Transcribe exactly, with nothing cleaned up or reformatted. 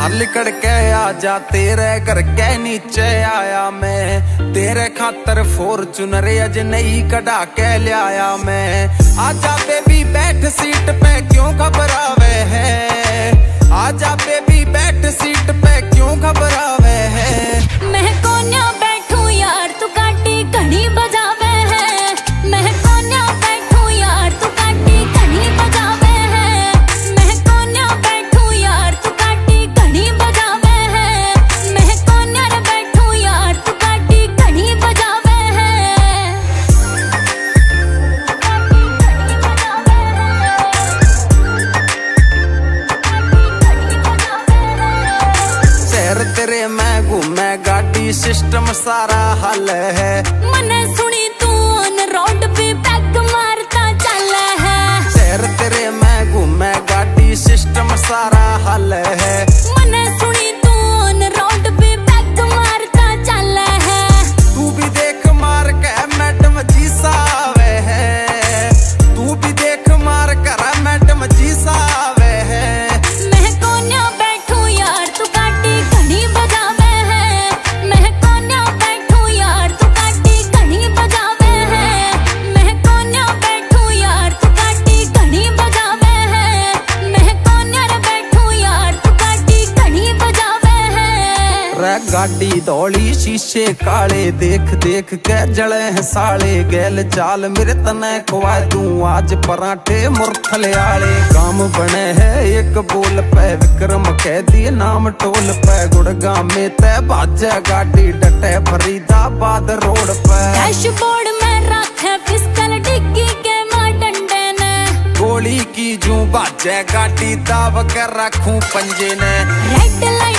चल कड़के आजा तेरे घर के नीचे आया मैं, तेरे खातर फॉर्च्यूनर अज नई कढ़ा के लिया मैं। आजा बेबी बैठ सीट पे क्यों घबरावे है, आजा बेबी बैठ सीट पे क्यों घबरावे है। मैं कोन्या बैठू यार तू काटी घनी बजावे है, मैं कोन्या बैठू यार तू काटी घनी बजावे है। मैं कोन्या बैठू यार तू काटी घनी बजावे है, मैं कोन्या रे बैठू यार तू काटी घनी बजावे है। शहर तेरे मैं घूमे गाड़ी सिस्टम सारा हल है, मने सुनी तू ऑन रोड पे पैग मारता चल है। शहर तेरे मैं घूमे गाड़ी सिस्टम सारा हल है, मने सुनी तू ऑन रोड पे पैग मारता चल है। तू भी देख मार के मैडम जी सावे है, तू भी देख मार कर मैडम जी सावे है। मैं कोन्या बैठू यार तू काटी घनी बजावे है, मैं कोन्या बैठू यार तू काटी घनी बजावे है। मैं कोन्या बैठू यार तू काटी घनी बजावे है, मैं कोन्या रे बैठू यार तू काटी घनी बजावे है। रे गाड़ी दौड़ी शीशे काले देख देख के जले हैं साले, गैल चाल मेरे तने खुआ दूं आज पराठे मुरथले आले। काम बने है एक बोल पे विक्रम कह दिए नाम टोल पे, गुड़गांव में तय बाजे गाड़ी डटे फरीदाबाद रोड पे। डैशबोर्ड में रखे पिस्टल डिग्गी के मार डंडे ने, गोली की जू बाजे गाड़ी दाब कर रखूं पंजे ने। Red light